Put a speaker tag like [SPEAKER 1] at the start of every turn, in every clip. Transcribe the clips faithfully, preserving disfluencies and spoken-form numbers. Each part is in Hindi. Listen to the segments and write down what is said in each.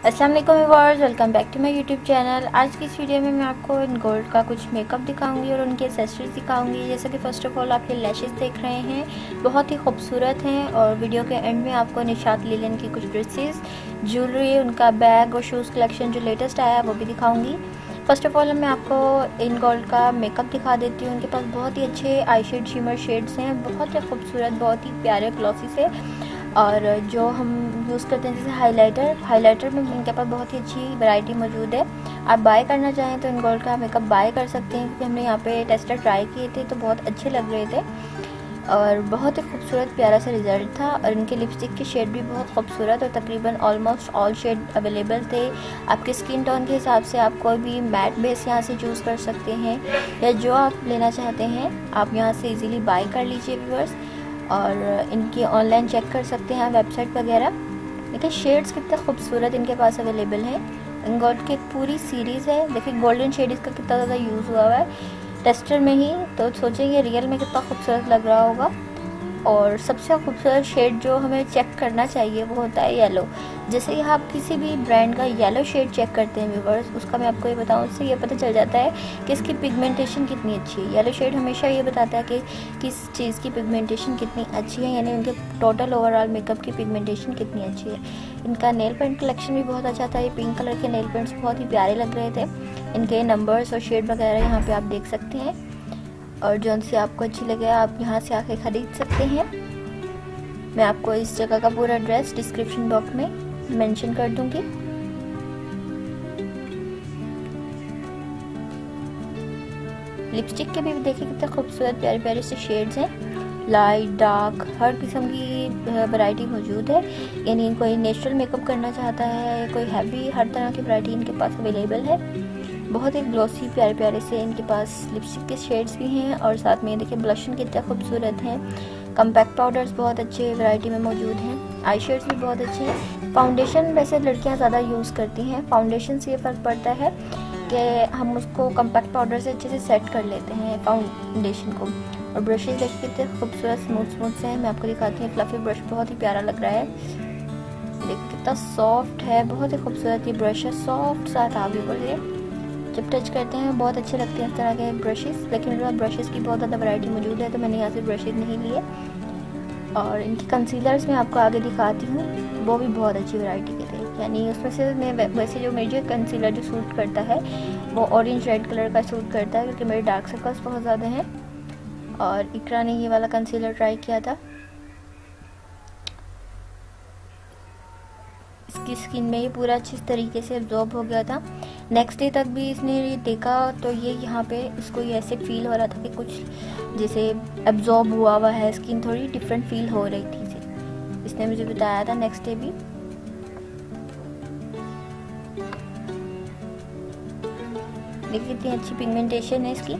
[SPEAKER 1] अस्सलाम वालेकुम viewers, welcome back to my YouTube channel. आज की इस वीडियो में मैं आपको इन गोल्ड का कुछ मेकअप दिखाऊंगी और उनके एक्सेसरीज दिखाऊंगी। जैसे कि फ़र्स्ट ऑफ ऑल आप ये लैशेस देख रहे हैं, बहुत ही खूबसूरत हैं। और वीडियो के एंड में आपको निशात लीलन की कुछ ड्रेसेस, ज्वेलरी, उनका बैग और शूज़ कलेक्शन जो लेटेस्ट आया है वो भी दिखाऊँगी। फर्स्ट ऑफ ऑल मैं आपको इन गोल्ड का मेकअप दिखा देती हूँ। उनके पास बहुत ही अच्छे आई शेड शिमर शेड्स हैं, बहुत ही खूबसूरत, बहुत ही प्यारे ग्लॉसी से। और जो हम यूज़ करते हैं जैसे हाइलाइटर हाइलाइटर में इनके पास बहुत ही अच्छी वैरायटी मौजूद है। आप बाय करना चाहें तो इन गोल्ड का मेकअप बाय कर सकते हैं, क्योंकि हमने यहाँ पे टेस्टर ट्राई किए थे तो बहुत अच्छे लग रहे थे और बहुत ही खूबसूरत प्यारा सा रिज़ल्ट था। और इनके लिपस्टिक के शेड भी बहुत खूबसूरत और तकरीबन ऑलमोस्ट ऑल शेड अवेलेबल थे। आपके स्किन टोन के हिसाब से आप कोई भी मैट बेस यहाँ से चूज़ कर सकते हैं, या जो आप लेना चाहते हैं आप यहाँ से इजीली बाय कर लीजिए व्यूअर्स। और इनकी ऑनलाइन चेक कर सकते हैं वेबसाइट वगैरह। देखिए शेड्स कितने खूबसूरत इनके पास अवेलेबल हैं। इन गोल्ड की एक पूरी सीरीज़ है। देखिए गोल्डन शेड इसका कितना ज़्यादा यूज़ हुआ हुआ है टेस्टर में ही, तो सोचेंगे रियल में कितना खूबसूरत लग रहा होगा। और सबसे खूबसूरत शेड जो हमें चेक करना चाहिए वो होता है येलो। जैसे ही आप किसी भी ब्रांड का येलो शेड चेक करते हैं व्यूअर्स, उसका मैं आपको ये बताऊँ, उससे ये पता चल जाता है कि इसकी पिगमेंटेशन कितनी अच्छी है। येलो शेड हमेशा ये बताता है कि किस चीज़ की पिगमेंटेशन कितनी अच्छी है, यानी उनके टोटल ओवरऑल मेकअप की पिगमेंटेशन कितनी अच्छी है। इनका नेल पेंट कलेक्शन भी बहुत अच्छा था। ये पिंक कलर के नेल पेंट्स बहुत ही प्यारे लग रहे थे। इनके नंबर्स और शेड वगैरह यहाँ पर आप देख सकते हैं, और जो से आपको अच्छी लगे आप यहाँ से आके ख़रीद सकते हैं। मैं आपको इस जगह का पूरा एड्रेस डिस्क्रिप्शन बॉक्स में मेंशन कर दूंगी। लिपस्टिक के भी देखिए कितने खूबसूरत प्यारे प्यारे से शेड्स हैं, लाइट डार्क, हर किस्म की वैरायटी मौजूद है। यानी कोई नेचुरल मेकअप करना चाहता है या कोई हैवी, हर तरह की वैरायटी इनके पास अवेलेबल है। बहुत ही ग्लॉसी प्यारे प्यारे से इनके पास लिपस्टिक के शेड्स भी हैं, और साथ में देखिए ब्लशन कितने खूबसूरत हैं। कम्पैक्ट पाउडर्स बहुत अच्छे वैरायटी में मौजूद हैं। आई शेड्स भी बहुत अच्छे हैं। फाउंडेशन वैसे लड़कियां ज़्यादा यूज़ करती हैं। फाउंडेशन से ये फ़र्क पड़ता है कि हम उसको कम्पैक्ट पाउडर से अच्छे से सेट कर लेते हैं फाउंडेशन को। और ब्रशेज देखिए कितने खूबसूरत स्मूथ स्मूथ से हैं। मैं आपको दिखाती हूँ, फ्लफी ब्रश बहुत ही प्यारा लग रहा है। देखिए कितना सॉफ्ट है, बहुत ही खूबसूरत ये ब्रश है, सॉफ्ट सा था। बिल्कुल जब टच करते हैं बहुत अच्छे लगते हैं इस तरह के ब्रशेस। लेकिन मेरे पास ब्रशेस की बहुत ज़्यादा वैरायटी मौजूद है तो मैंने यहाँ से ब्रशेस नहीं लिए। और इनकी कंसीलर्स मैं आपको आगे दिखाती हूँ, वो भी बहुत अच्छी वैरायटी के थे। यानी उसमें से मैं वैसे जो मेजर कंसीलर जो सूट करता है वो ऑरेंज रेड कलर का सूट करता है, क्योंकि मेरे डार्क सर्कल्स बहुत ज़्यादा हैं। और इकरा ने ये वाला कंसीलर ट्राई किया था, इसकी स्किन में ये पूरा अच्छी तरीके से एब्जॉर्ब हो गया था। नेक्स्ट डे तक भी इसने ये देखा तो ये यहाँ पे इसको ये ऐसे फील हो रहा था कि कुछ जैसे एब्जॉर्ब हुआ हुआ है, स्किन थोड़ी डिफरेंट फील हो रही थी इसे, इसने मुझे बताया था नेक्स्ट डे भी। देखिए कितनी अच्छी पिगमेंटेशन है इसकी।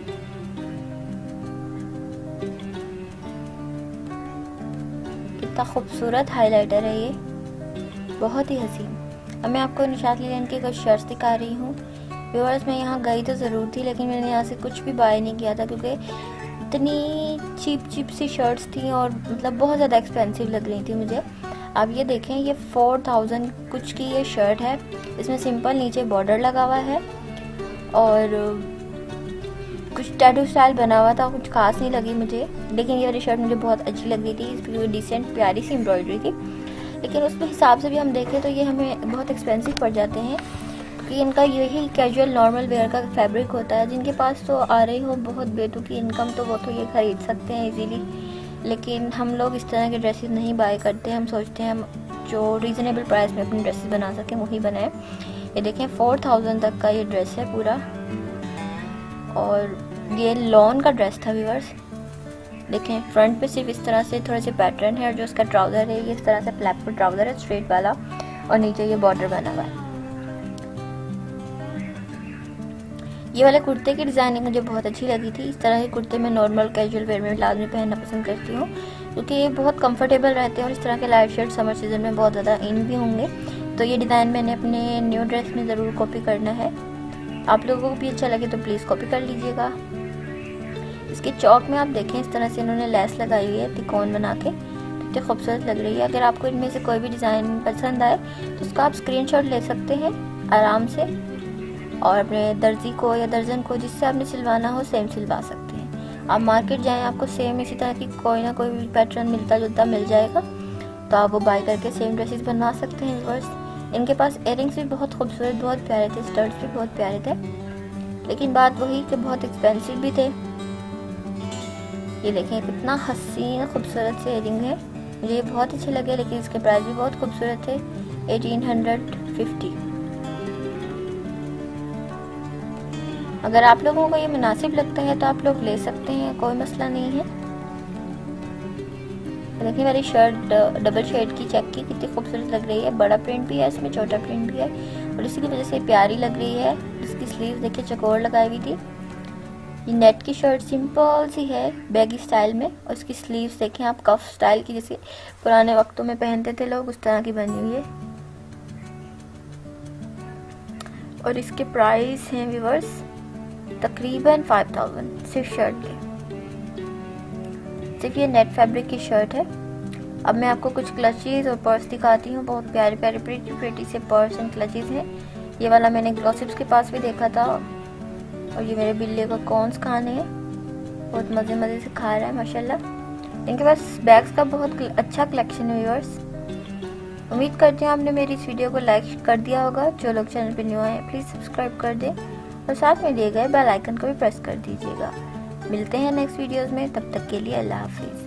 [SPEAKER 1] कितना खूबसूरत हाइलाइटर है ये, बहुत ही हसीन। अब मैं आपको निशात लीलन के कुछ शर्ट्स दिखा रही हूँ व्यूअर्स। मैं यहाँ गई तो ज़रूर थी, लेकिन मैंने यहाँ से कुछ भी बाय नहीं किया था, क्योंकि इतनी चीप चीप सी शर्ट्स थी और मतलब बहुत ज़्यादा एक्सपेंसिव लग रही थी मुझे। आप ये देखें, ये फोर थाउजेंड कुछ की ये शर्ट है। इसमें सिंपल नीचे बॉर्डर लगा हुआ है और कुछ टैटू स्टाइल बना हुआ था, कुछ खास नहीं लगी मुझे। लेकिन ये वाली शर्ट मुझे बहुत अच्छी लग रही थी, इस पर डिसेंट प्यारी सी एम्ब्रॉयडरी थी। लेकिन उस हिसाब से भी हम देखें तो ये हमें बहुत एक्सपेंसिव पड़ जाते हैं, क्योंकि इनका यही कैजुअल नॉर्मल वेयर का फैब्रिक होता है। जिनके पास तो आ रही हो बहुत बेतुकी इनकम तो वो तो ये ख़रीद सकते हैं इजीली, लेकिन हम लोग इस तरह के ड्रेसेस नहीं बाय करते। हम सोचते हैं हम जो रीज़नेबल प्राइस में अपने ड्रेसेस बना सकें वही बनाएं। ये देखें फोर थाउजेंड तक का ये ड्रेस है पूरा, और ये लॉन का ड्रेस था व्यूअर्स। देखें फ्रंट पे सिर्फ इस तरह से थोड़े से पैटर्न है, और जो इसका ट्राउज़र है ये इस तरह से फ्लैप पर ट्राउज़र है स्ट्रेट वाला, और नीचे ये बॉर्डर बना हुआ है। ये वाले कुर्ते की डिज़ाइनिंग मुझे बहुत अच्छी लगी थी। इस तरह के कुर्ते मैं नॉर्मल कैजुअल वेयर में लाजमी पहनना पसंद करती हूँ, क्योंकि ये बहुत कंफर्टेबल रहते हैं और इस तरह के लाइट शर्ट समर सीजन में बहुत ज़्यादा इन भी होंगे। तो ये डिज़ाइन मैंने अपने न्यू ड्रेस में ज़रूर कॉपी करना है। आप लोगों को भी अच्छा लगे तो प्लीज़ कॉपी कर लीजिएगा। इसके चौक में आप देखें इस तरह से इन्होंने लेस लगाई हुई है तिकोन बना के, कितनी खूबसूरत लग रही है। अगर आपको इनमें से कोई भी डिज़ाइन पसंद आए तो उसका आप स्क्रीनशॉट ले सकते हैं आराम से, और अपने दर्जी को या दर्जन को जिससे आपने सिलवाना हो सेम सिलवा सकते हैं। आप मार्केट जाएं, आपको सेम इसी तरह की कोई ना कोई भी पैटर्न मिलता जुलता मिल जाएगा, तो आप वो बाय करके सेम ड्रेसेस बनवा सकते हैं व्यूअर्स। इनके पास इयरिंग्स भी बहुत खूबसूरत, बहुत प्यारे थे, स्टड्स भी बहुत प्यारे थे, लेकिन बात वही कि बहुत एक्सपेंसिव भी थे। ये देखें कितना हसीन खूबसूरत से इयरिंग है, मुझे ये बहुत अच्छे लगे, लेकिन इसके प्राइस भी बहुत खूबसूरत थे, एटीन हंड्रेड फिफ्टी। अगर आप लोगों को ये मुनासिब लगता है तो आप लोग ले सकते हैं, कोई मसला नहीं है। देखिए मेरी शर्ट डबल शेड की चेक की कितनी खूबसूरत लग रही है, बड़ा प्रिंट भी है इसमें, छोटा प्रिंट भी है, और इसी की वजह से प्यारी लग रही है। इसकी स्लीव देखिए चकोर लगाई हुई थी। ये नेट की शर्ट सिंपल सी है बैगी स्टाइल में, और इसकी स्लीव्स देखें आप कफ स्टाइल की, जैसे पुराने वक्तों में पहनते थे लोग, उस तरह की बनी हुई है। और इसके प्राइस हैं व्यूअर्स तकरीबन फाइव थाउजेंड सिर्फ शर्ट के। देखिए नेट फैब्रिक की शर्ट है। अब मैं आपको कुछ क्लचेस और पर्स दिखाती हूँ, बहुत प्यारे प्यारे प्रिटी प्रिटी से पर्स एंड क्लचेस हैं। ये वाला मैंने ग्लॉसिप्स के पास भी देखा था, और ये मेरे बिल्ले का कॉर्न्स खाने हैं, बहुत मज़े मज़े से खा रहा है माशाल्लाह। इनके पास बैग्स का बहुत अच्छा कलेक्शन है व्यूअर्स। उम्मीद करते हैं आपने मेरी इस वीडियो को लाइक कर दिया होगा। जो लोग चैनल पर न्यू आए हैं प्लीज़ सब्सक्राइब कर दें, और साथ में दिए गए बेल आइकन को भी प्रेस कर दीजिएगा। मिलते हैं नेक्स्ट वीडियोस में, तब तक के लिए अल्लाह हाफिज़।